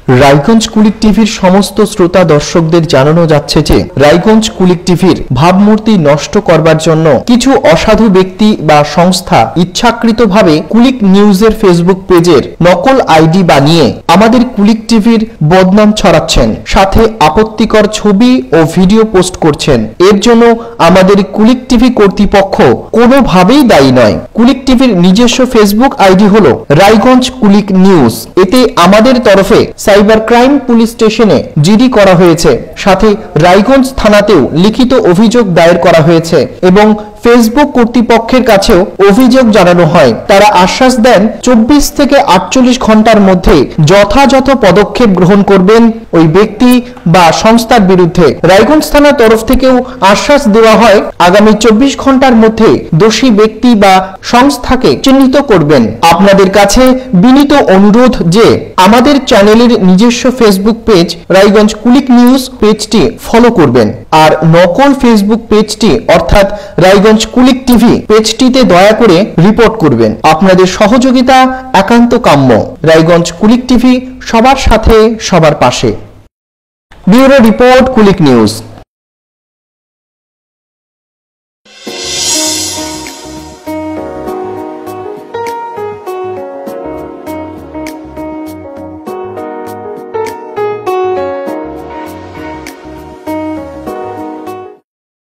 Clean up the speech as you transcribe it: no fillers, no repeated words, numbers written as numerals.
রায়গঞ্জ কুলিক টিভির সমস্ত শ্রোতা দর্শকদের জানানো যাচ্ছে যে রায়গঞ্জ কুলিক টিভির ভাবমূর্তি নষ্ট করবার জন্য কিছু অসাধু ব্যক্তি বা সংস্থা ইচ্ছাকৃতভাবে কুলিক নিউজের ফেসবুক পেজের নকল আইডি বানিয়ে আমাদের কুলিক টিভির বদনাম ছড়াচ্ছেন, সাথে আপত্তিকর ছবি ও ভিডিও পোস্ট করছেন। এর জন্য আমাদের কুলিক টিভি কর্তৃপক্ষ কোনোভাবেই দায়ী নয়। কুলিক টিভির নিজস্ব ফেসবুক আইডি হলো রায়গঞ্জ কুলিক নিউজ। এতে আমাদের তরফে সাইবার ক্রাইম পুলিশ স্টেশনে জিডি করা হয়েছে, সাথে রায়গঞ্জ থানাতেও লিখিত অভিযোগ দায়ের করা হয়েছে এবং ফেসবুক কর্তৃপক্ষের কাছেও অভিযোগ জানানো হয়। তারা আশ্বাস দেন 24 থেকে 48 ঘন্টার মধ্যে যথাযথ পদক্ষেপ গ্রহণ করবেন ওই ব্যক্তি বা সংস্থার বিরুদ্ধে। রায়গঞ্জ থানার তরফ থেকেও আশ্বাস দেওয়া হয় আগামী 24 ঘন্টার মধ্যে দোষী ব্যক্তি বা সংস্থাকে চিহ্নিত করবেন। আপনাদের কাছে বিনীত অনুরোধ যে আমাদের চ্যানেলের নিজস্ব Facebook page Raiganj Kulik news পেজটি ফলো করবেন, আর নকল ফেসবুক পেজটি অর্থাৎ রায়গঞ্জ কুলিক টিভি পেজটিতে দয়া করে রিপোর্ট করবেন। আপনাদের সহযোগিতা একান্ত কাম্য। রায়গঞ্জ কুলিক টিভি সবার সাথে সবার পাশে। Bureau report, Kulik news.